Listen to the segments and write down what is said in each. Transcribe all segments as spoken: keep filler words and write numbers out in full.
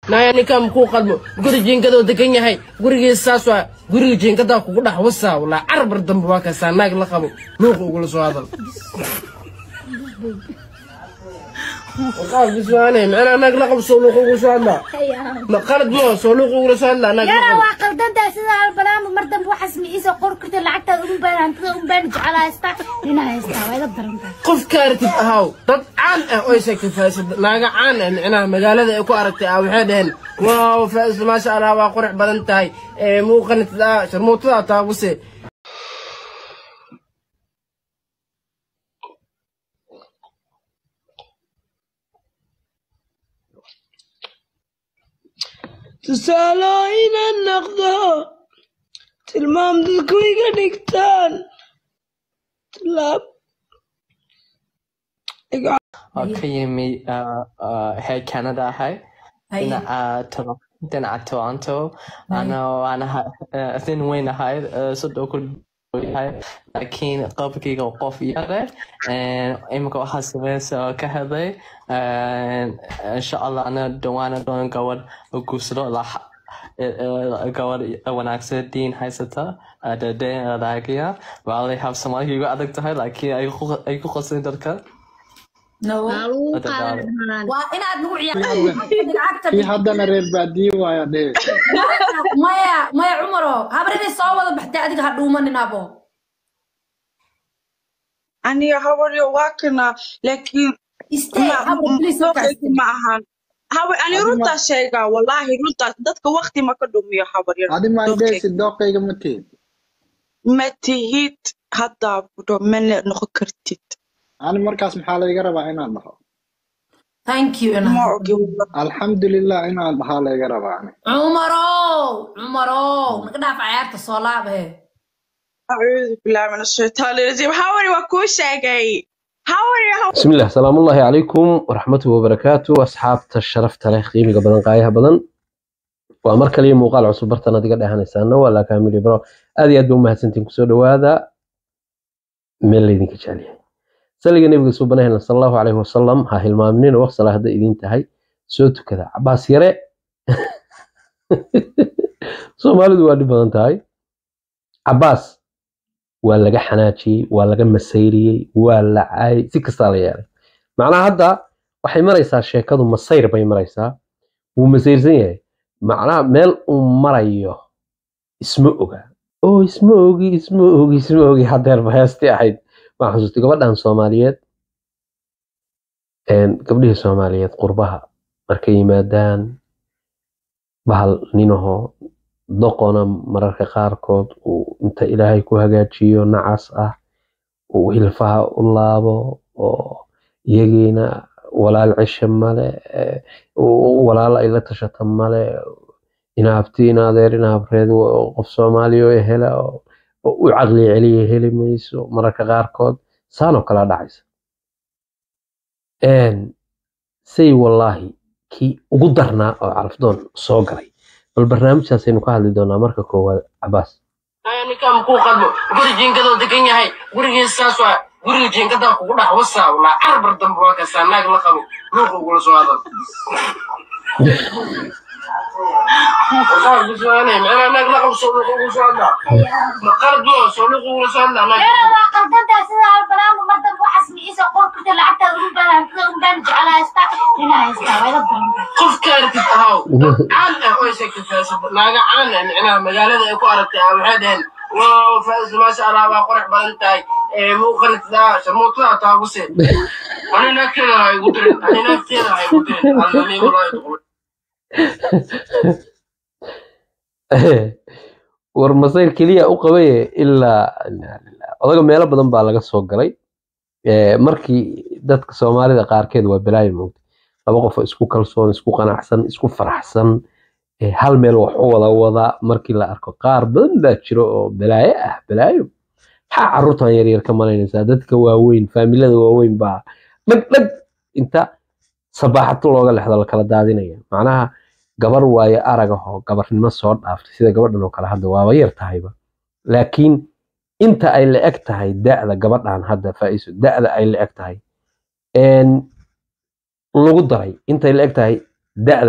نايا نكام كو قلبو غوري جينكدو دكن yahay guriga saaswa guriga jiinkada kugu dhax wasa wala carbar dambe waa ka saanaag la qabo luuq ugu la soo hadal وقال بسواني أنا ناق لقب سولوق وسوان لا ما قالت مو سولوق وسوان لا ناق يا واقل دنتا سيدا البلام مردم وحس ميسا قركت لعقت أم بان أنت أم بان على استا لنا استا ويدا درنتا قف كارتي أهاو ضد عن أويسك فاسد ناق عن أنا مقالة أكو أرتي أو حدهن واو فاسد ما شاء الله وقرح بدنتاي مو قنت لا شرموت لا تابوسي تسالين النقدة تلمام ذكوي قديكتان تلاب Okay, me uh uh hey Canada hi. In uh Toronto then at Toronto. I know أنا then وين هاي صدق هاي لكن قبل قف ياره إمك وحسبس كهذا إن شاء الله أنا دوانا دون قوار وقصر لا قوار ونعكس دين هاي ستا الدين راقية وعلي have someone who got أدك هاي لكن أي خو أي خو خصني دركا no وأنا أدنوع في حدا نريد بعدي ويا ده مايا مايا عمره هبرني صوّد بحتى أديك هدوما نابو أني هوري واكنا لكن استي هبر بليس معها هاو أنا رنتا شيء والله رنتا دتك وقتي ما كدوم يا حبري هذه ما يدرس الدقة يجمتين متيت حتى بدو من نخكرتيت أنا مركز محل يقرب عنا الله thank you أنا الحمد لله عنا محل يقرب عنا عمرو عمرو نقدر في عيارة الصلاة به أعوذ بالله من الشيطان الرجيم حاولي وكوش أجي حاولي بسم الله السلام الله عليكم ورحمة وبركاته أصحاب الشرف تاريخ قيمة قبل نقايها بدن وأمر كليم وقال عصب برتنا دقل إحنا سنة ولا كامل برا هذه أدوم مهسنتين كسود وهذا من اللي ذيك جاليه سلقة النبي سبحانه صلى الله عليه وسلم هاي المؤمنين وصل هذا إذين تهي سوت كذا عباس يرى سومالد وادي بدن تهي عباس ولا جا حناتي ولا جا مسيري ولا عاي سكستالي يعني معناها هذا waxay maraysaa sheekadu masayr bay maraysaa wuu masayrsan yahay macnaha meel uu marayo isma oga oo isma ogi isma ogi isma ogi hadeer baasti ahayd ma xasuustay gabadhan Soomaaliyeed een gabdhihii Soomaaliyeed qurbaha markay yimaadaan bahal ninaho doqona mararka qaarkood uu inta Ilaahay ku hagaajiyo nacas ah uu hilfaha u laabo oo iyagiina walaal cisho male walaal ay la tashata male inaabtiin adeer inaabreed qof Soomaali oo hela oo aqli celiye heli mayso mararka qaarkood saano kala dhacaysa een say wallahi ki ugu darnaa oo calafdoon soo galay bal barnaamijkaas aynu ka hadli doonaa marka koowaad Abbas أنا كام كو قلبو غوري جينكدو دكن yahay guriga saaswa guriga jiinkada kugu dhax wasa wala carbar dambe waa ka saanaag la qabo luuq ugu la soo hadal وقال بسواني أنا ناق لقب سولوق وسوان لا ما قالت مو سولوق وسوان لا يا واقل دنتا سيدا البلام مردم وحس ميسا قركت لعقت أم بان أنت أم بان على استا لنا استا ويدا درنتا قف كارتي أهاو عن أويسك فاسد ناق عن أنا مقالة أكو أرتي أو حدهن واو فاسد ما شاء الله وقرح بدنتاي مو قنت لا شرموت لا تابوسي أنا ناكينا هاي قدرين أنا ناكينا هاي قدرين أنا مي والله يدخل war masayr kaliya u qabay ilaa odaga meelo badan baa laga soo galay ee markii dadka Soomaalida qaarkeed waa balaayo moogtay laba qof isku kalsoon isku qanacsan isku faraxsan ee hal meel wax u wada wada markii la arko qaar badan baa jiro oo balaayo ah balaayo ha caruurtan yar yar ka malaynaysa dadka waaweyn faamilada waaweyn baa dhag dhag inta sabaxatu looga lexdo la kala daadinaya macnaha gabar waaye aragaho gabarnimo soo dhaaftay sida gabadhan oo kale hadda waa yar tahayba laakiin inta ay la eg tahay da'da gabadhan hadda faa'iiso da'da ay la eg tahay een lagu daray inta ay la eg tahay da'daas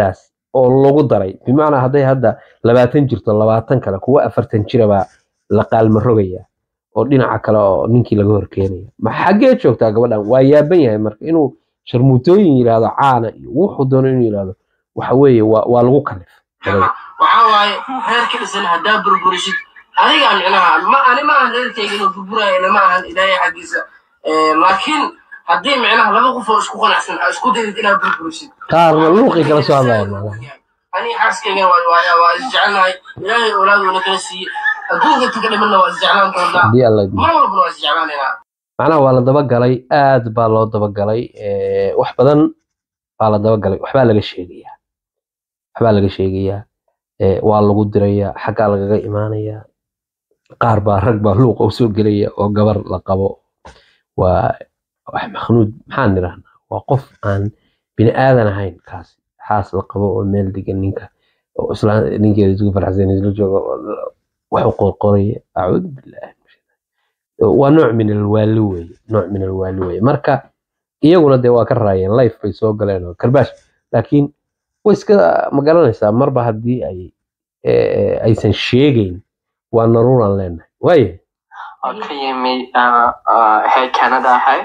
oo lagu daray bimacnaa hadday hadda labaatan jirto labaatan kale kuwa afartan jira baa la qaalma rogaya oo dhinaca kale oo ninkii laga horkeenaya ma xaggee joogtaa gabadhan waa yaaban yahay marka inuu sharmuutooyin yiraahdo caana iyo wuxuu doono inuu yiraahdo waxa weeye waa waa lagu kalif waxaa waaye reerka dhisan haddaa burburisid adiga micnaha ma ani ma ahan reerkayga inuu burburaayo ma ahan ilaahay xaggiisa laakiin haddii micnaha laba qof oo isku qanacsan isku dayid inaad burburisid qaarna luuqi kala soo hadlayo ani xaaskayga waa waa isjecelnahay ilaahay awlaaduna kala siiyey adduunka tuka dhimanna waa isjeclaan doonaa mar walbana waa isjeclaanaynaa macnaha waa la dabagalay aad baa loo dabagalay wax badan baa la dabagalay waxbaa laga sheegayaa waxbaa laga sheegayaa waa lagu dirayaa xaggaa lagaga imaanayaa qaar baa rag baa luuqa u soo gelaya oo gabar la qabo waa wax makhnuud maxaan nirahnaa waa qof aan bini aadan ahayn kaas xaas la qabo oo meel degan ninka oo isla ninkeeda isku farxsan isla jooga wax u qorqoraya acuudu billaah waa nooc min alwaali weeye nooc min alwaali weeye marka iyaguna dee waa ka raayeen life bay soo galeen oo karbaash laakiin way iska magaranaysaa marba haddii ay aysan sheegayn waa naruuraan leenahay waaye ka yimi heer Canada ahay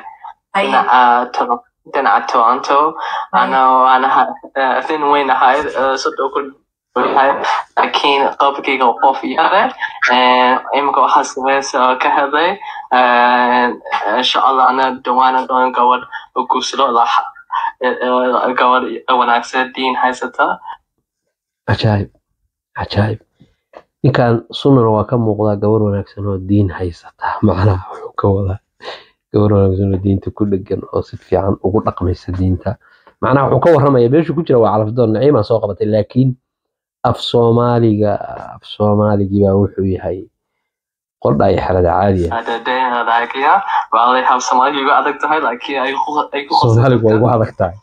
dhinaca Toronto ana anaha thin weyn ahay sidoo kale laakiin qabkayga qof yare imika waxaa samaysa ka hadlay insha allah ana dhawaana doon gabadh guursado gabadh wanaagsan diin haysata cajaayib cajaayib ninkan sunnana waa ka muuqdaa gabadh wanaagsan oo diin haysata macnaha wuxuu ka wadaa gabadh wanaagsan oo diinta ku dhegan oo si fiican ugu dhaqmaysa diinta macnaha wuxuu ka warramaya meeshu ku jira waa calafdoon naciima soo qabatay laakiin af Soomaaliga af Soomaaligi baa wuxuu yahay qodha ay xalada caadi ah hadda daaqiya waa ay hab Soomaaliga ugu adag tahay laakiin ay ay ku Soomaaliga ugu adag tahay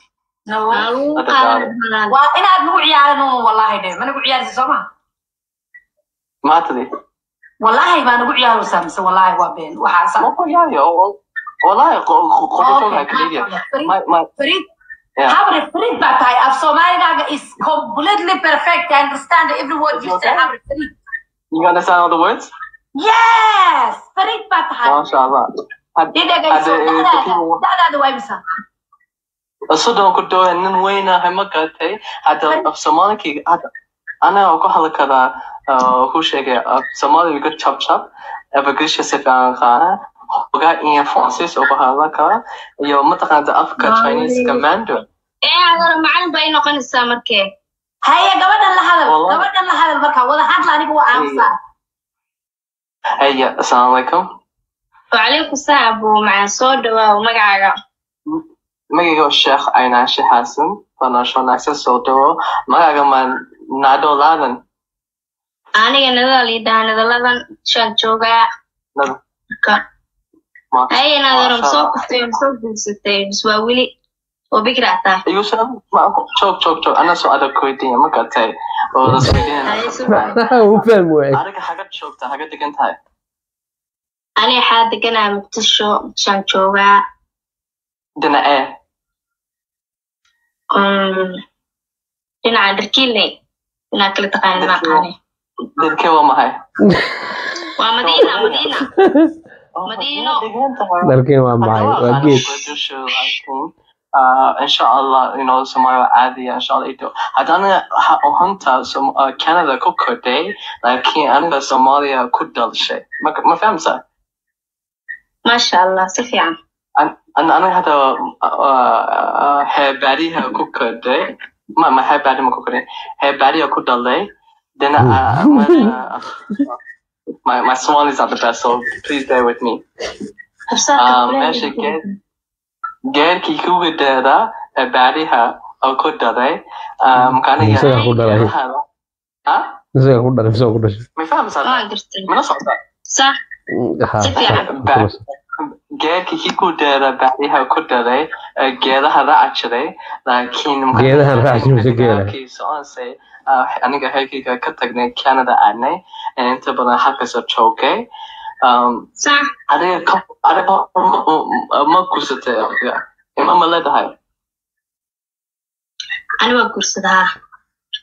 waa inaad nagu ciyaarno wallahi de ma nagu ciyaarsi Soomaa ما تدري والله ما نقول يا وسامس والله وبين وحاسة يا والله قبضتها كلية ما ما فريد Habri Farid Batai of Somalia is completely perfect. I understand every word you say. Habri Farid. You understand all the words? Yes, Farid Batai. MashaAllah. Did I get so that other way, sir? الصدق كنت إن وين هم قلتي هذا of Somalia هذا أنا أقول كذا هو شيء Somalia يقول chop chop أبغى شيء سفيان خانة وقاعد إيه فرنسيس وبهذا كذا يوم متقن أفكار Chinese commander إيه هذا معلم بينه قن السامر كي هيا قبل الله هذا قبل الله هذا البركة ولا حد لا نقول أمسا هيا السلام عليكم وعليكم السلام أبو مع صودا ومقعقة مقعقة الشيخ أين شيخ حسن فنشر نفس صودا مقعقة من نادو لادن أنا جندا ليدا ندا لادن شان جوجا نعم هيا نادر مسوق ستيم مسوق ستيم سواولي وبكرة يوسف ما شوك شوك شوك أنا سؤال كويتي ما قلتي ولا سويتين هو فاهم وين أنا حاجات شوكتها حاجات كنت هاي أنا حد كنا مكتشو شان جوجا دنا إيه أمم دنا عندكيلي دنا كل تقارن معاني دنا وما هاي ومدينة مدينة مدينة لكن ما معي وجيت إن شاء الله you know سمايا عادية إن شاء الله إيدو هذانا هونتا سم كندا كوكودي لكن أنا سوماليا كودال شيء ما ما فهم صح ما شاء الله سفيان أنا أنا هذا هباري كوكودي ما ما هباري ما كوكودي هباري كودالي then my my Somali is not the best so please bear with me um actually get get kiku gedera bari ha oo ku daday um kana isaga ku daray ha isaga ku daray isaga ku daray ma fahamsan mana socda صح get kiku gedera bari ha ku daday geedaha raaciday laakiin geedaha raaciday geedaha aniga heerkayga ka tagnay Canada aanay inta badan halkaasoo joogay صح adiga adiga ma kursatay ima ma leedahay أنا ما كورسدها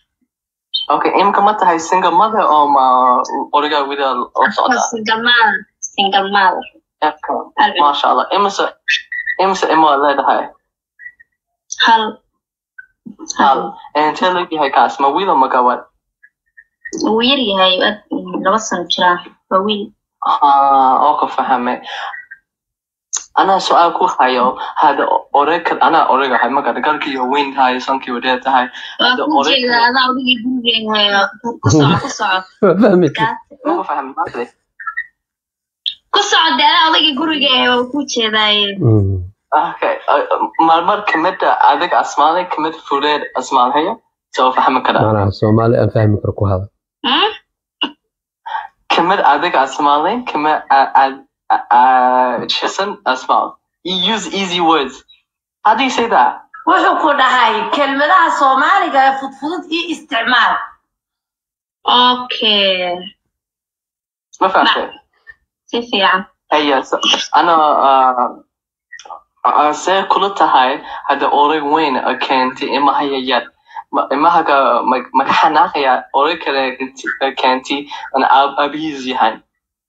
Okay, imka ma tahay single mother or ma origa wida oo socda? Single mother. Single mother. Okay. Masha Allah. Imsa imsa imo leedahay. Hal. Hal. And tell you hay kaas ma wiil ma gabadh. Wiil yahay laba sano jira. Waa wiil. Ah, oo ka fahmay. أنا سؤال كو هايو هذا أوريك أنا أوريك هاي ما قد قال كي وين هاي سانكي وديت هاي هذا أوريك أنا أوريك يقول هاي قصة قصة فهمت ما فهم ما أدري قصة أنا أوريك يقول هاي وكوتش هاي أوكي مرمر كميت عندك أسماء كميت فلان أسماء هي سو فهم كذا أنا سومالي أفهم كركو هذا كميت عندك أسماء كميت عد Uh, Jason Asmal. You use easy words. How do you say that? wuxuu ku dhahay kelmadaha Soomaaliga ee fudfudud iyo isticmaal. Okay. ما فهمت. Si fiican. هي أنا أنا كلها هاي هذا أوريك وين كنتي إما هي يد إما هكا ما كحناك يا أوريك كنتي أنا أبيزي هاي.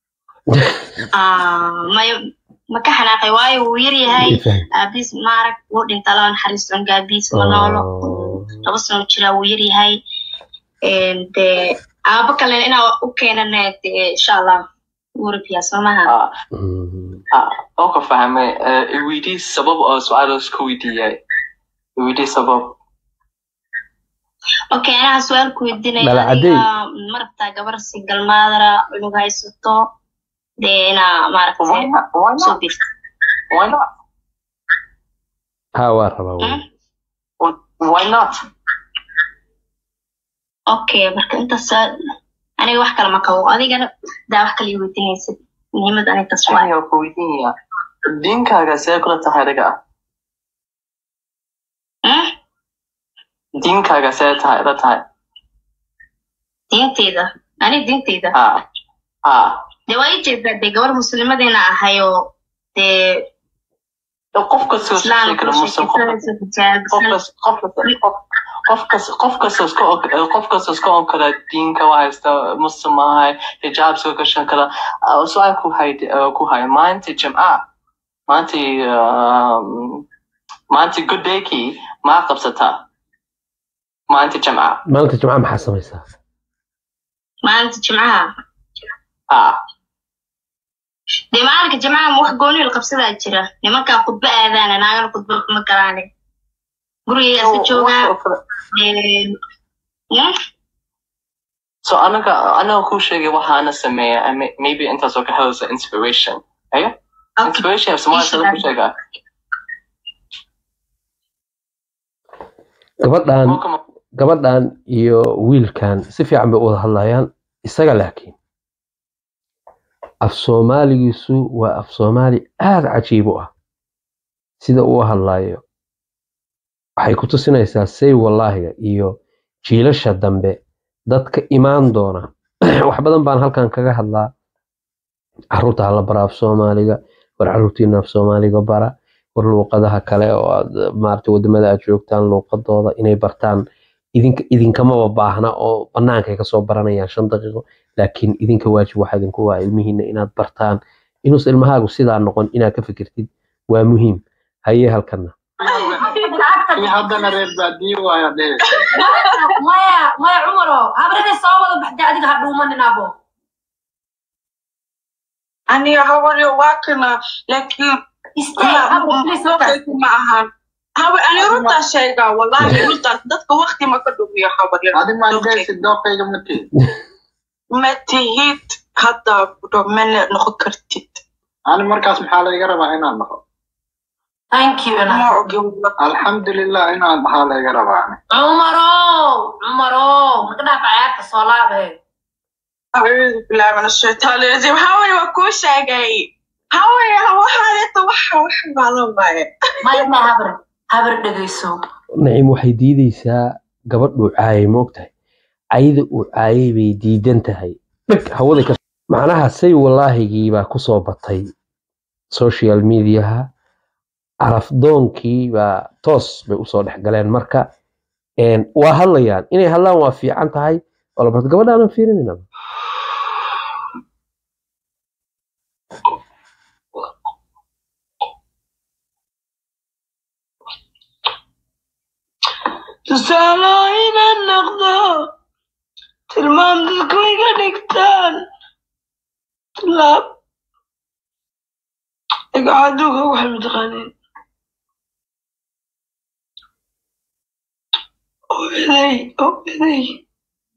Ah, may makaxanaaqay waayo uu yar yahay abis maarag uu dhinta la naxariisto gaabis manoolo laba sano jira uu yar yahay ee de aaba kale ina u keenana insha Allah uu rabiya samaha ah oo ka fahmay ee widi sabab oo su'aalo isku weydiiyay widi sabab okay ana su'aal ku weydiinaya marta gabar single mother inuu haysto Then, uh, Mark, why not? Why not? So why not? How are you? Why not? Okay, but أنت سأل أنا واحد كلام كهو أنا جانا ده واحد كلي ويديني سد نيمة أنا تسوى أنا ويديني يا دين كذا سيكون تهرجع ها دين كذا سيتهرجع تهرج دين تيدا أنا دين تيدا آه آه ده وايد جدا ده جوار مسلمة دينا هايو ده قف كسر شكل مسلم قف قف قف كسر قف كسر سكو قف كسر سكو كذا دين كوايس مسلم هاي حجاب سكو كشان كذا سؤال كو هاي كو هاي ما أنت جماعة ما أنت ما أنت good day كي ما قبضتها ما أنت جماعة ما أنت جماعة محسن يسا ما أنت جماعة آه دي ما أعرف جماعة واحد قولي القبصة ذا الجرا لما كان قطبة أذان أنا أقول قطبة مكراني قولي يا سجونا so أنا كا أنا أقول شيء واحد أنا سميه maybe أنت سوك هذا inspiration أيه inspiration سماه سوك شيء gabadhan gabadhan iyo wiilkan si fiican bay u wada hadlayaan isaga laakiin af Soomaaligiisu waa af Soomaali aad cajiib u ah sida uu hadlayo waxay ku tusinaysaa say wallahi iyo jiilasha dambe dadka imaan doona wax badan baan halkan kaga hadlaa caruurta la bara af Soomaaliga war caruurtiina af Soomaaliga bara war luqadaha kale oo aad maartay wadamada aad joogtaan luqadooda inay bartaan idinka idinkama baahna oo banaanka ka soo baranayaan shan daqiiqo laakiin idinka waajib waxa idinku waa ilmihiina inaad bartaan inuu ilmahaagu sidaa noqon inaad ka fikirtid waa muhiim haye halkana haddana reer baadiyo waa dheer maya maya Umaro habrade soo wada baxday adiga hadhuumaninaabo aniga hawariyo waakina laakiin istaa abu please ma ahan hawa ani runta sheega wallahi runta dadka waqti ma ka dhumiyo hawariyo adi ma dheer dooqayga mati matihid hadda domen noqon kartid ani markaas maxaa laga rabaa inaan noqo thank you ana alxamdulillah inaan maxaa laga rabaa Umaro Umaro magna faayarta soo laabay أعوذ بالله من الشيطان الرجيم هاوي وكو شاقي هاوي هاوي waxa wax badan baay ma ma habar habar dhageyso naciim waxay diidaysaa gabadhu caay moogtahay ayda uu caayay bay diidan tahay dhig hawada ka macnaha say wallaahigii baa ku soo batay social media arafdoonkii baa toos bay u soo dhex galeen marka een waa hadlayaan inay hadlaan waa fiican tahay ولا برت قبل أنا فيرني نعم تسالين النقدة تلمام تلقوي قدكتان تلاب اقعدوها واحد متغنين وبدي وبدي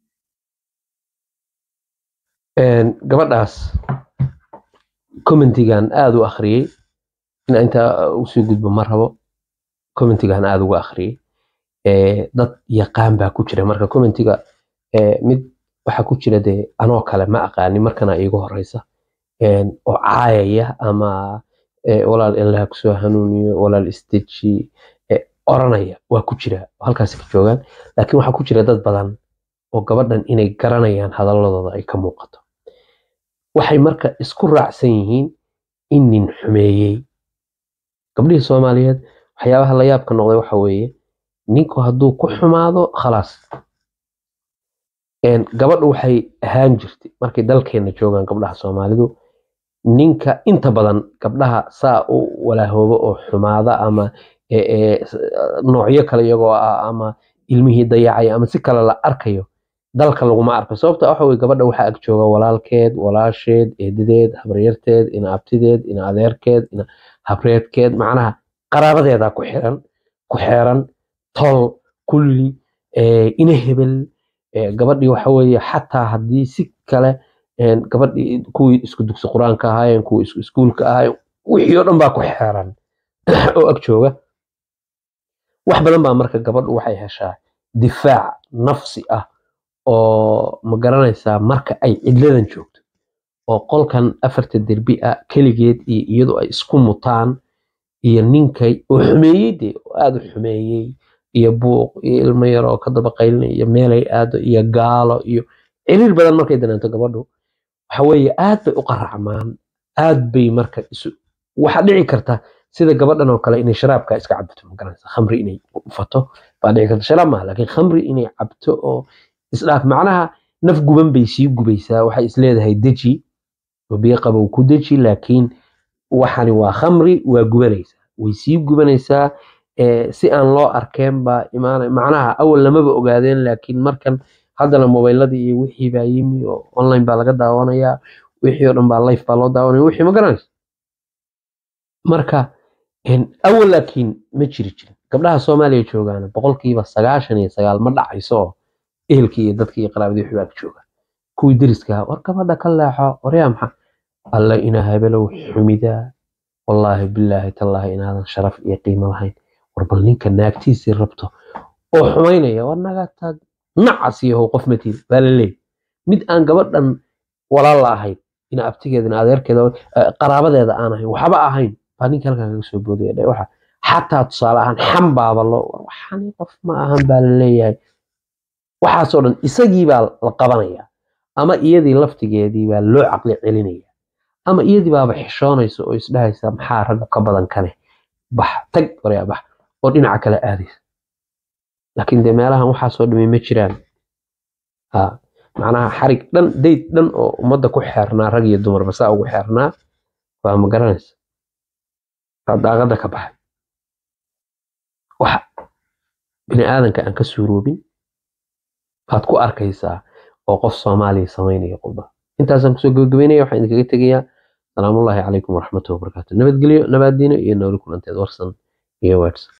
gabadhaas commentigan aad u akhriyay in inta u soo gudbo ma rabo commentigan aad uga akhriyay ee dad yaqaan baa ku jira marka commentiga ee mid waxa ku jira de anoo kale ma aqaani markana iigu horeysa een oo caayaya ama ee walaal ilaaha ku soo hanuuniyo walaal isteji ee oranaya waa ku jira halkaas ka joogan laakiin waxa ku jira dad badan oo gabadhan inay garanayaan hadaladooda ay ka muuqato waxay marka isku raacsan yihiin in nin xumeeyay gabdhihii Soomaaliyeed waxyaabaha la yaabka noqday waxa weeye ninku hadduu ku xumaado khalaas een gabadhu waxay ahaan jirtay markay dalkeena joogaan gabdhaha Soomaalidu ninka inta badan gabdhaha saa u walaahoobo oo xumaada ama ee ee noocyo kale iyagoo ah ama ilmihii dayacay ama si kale la arkayo dalka laguma arko sababta waxa way gabadha waxa ag jooga walaalkeed walaasheed eedadeed habaryarteed ina abtideed ina adeerkeed ina habreedkeed macnaha qaraabadeeda ku xiran ku xeeran tol kulli ee ina hebel ee gabadhii waxa weeye xataa hadii si kale een gabadhii kuwii isku dugsi quraanka ahaayeen kuwii isku iskuulka ahaayeen wixii oo dhan baa ku xeeran oo ag jooga wax badan baa marka gabadhu waxay heshaa difaac nafsi ah oo ma garanaysaa marka ay cidladan joogto oo qolkan afarta derbi ah kaligeed iyo iyadu ay isku mutaan iyo ninkay oo xumeeyay oo aad u xumeeyay iyo buuq iyo ilmo yar oo ka daba qaylinay iyo meelay aado iyo gaalo iyo ciriir badan markay danaanto gabadhu waxa weeye aad bay u qaracmaan aad bay marka isu waxa dhici karta sida gabadhan oo kale inay sharaabka iska cabto ma garanaysaa khamri inay u fato baa dhici karta sharaab ma laakiin khamri inay cabto oo isdhaaf macnaha naf guban bay sii gubaysaa waxay isleedahay deji oo biyo qabow ku deji laakiin waxani waa khamri waa gubanaysaa way sii gubanaysaa ee si aan loo arkeen ba imaan macnaha awal lamaba ogaadeen laakiin markan haddana mobiladii iyo wixii baa yimi oo online baa laga daawanayaa wixii oo dhan baa live baa loo daawanaya wixii ma garanaysaa marka in awal laakiin ma jiri jirin gabdhaha Soomaaliya joogaan boqolkiiba sagaashan iyo sagaal ma dhacayso ehelkii iyo dadkii qaraabadii wixii baa jooga kuwii deriska war gabadha ka leexo waryaa maxaa alla ina habelow xumida wallahi billahi tallahi inaadan sharaf iyo qiimo lahayn war bal ninka naagtiisii rabto oo xumaynaya war naga tag nacas iyo qof matiil baa la leeyahay mid aan gabadhan walaal ahayn ina abtigeedna adeerkeeda qaraabadeeda aan ahayn waxba ahayn baa ninka halka kaga soo boodaya waxa xataa tusaale ahaan xambaaba loo war waxaan qof ma ahan baa la leeyahay waxaas oo dhan isagii baa la qabanaya ama iyadii laftigeedii baa loo caqli celinaya ama iyadii baaba xishoonayso oo isdhahaysa maxaa rag ka badan kane bax tag waryaa bax oo dhinaca kale aadaysa laakiin de meelahan waxaas oo dhimay ma jiraan ha macnaha xarig dhan dayd dhan oo ummadda ku xeernaa rag iyo dumar basa ugu xeernaa waa ma garanaysa daaqada ka baxay wax bini aadanka aan ka suuroobin baad ku arkaysaa oo qof Soomaaliya sameynaya qulba intaasaan kusoo gabagabeynaya waxaan idinkaga tegayaa salaamullaahi calaykum waraxmatullahi wabarakaatuh nabadgelyo nabadiino iyo nolol kulanteed warsan iyo words